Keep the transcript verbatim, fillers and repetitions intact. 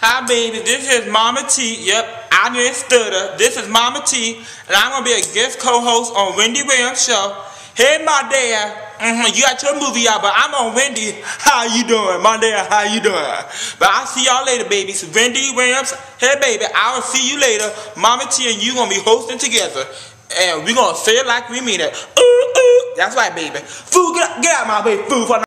Hi, baby. This is MamaT. Yep, I didn't stutter. This is MamaT, and I'm gonna be a guest co-host on Wendy Williams show. Hey, my dad. Mm-hmm. You got your movie out, but I'm on Wendy. How you doing, my dad? How you doing? But I'll see y'all later, babies. Wendy Williams. Hey, baby. I will see you later. MamaT and you gonna be hosting together, and we gonna say it like we mean it. Ooh, ooh. That's right, baby. Food, get out, get out, my baby. Food for